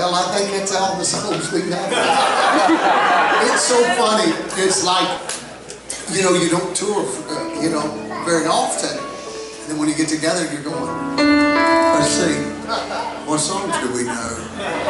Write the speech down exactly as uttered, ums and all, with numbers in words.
Well, I think that's all the songs we have. It's so funny. It's like, you know, you don't tour, uh, you know, very often. And then when you get together, you're going, let's see, what songs do we know?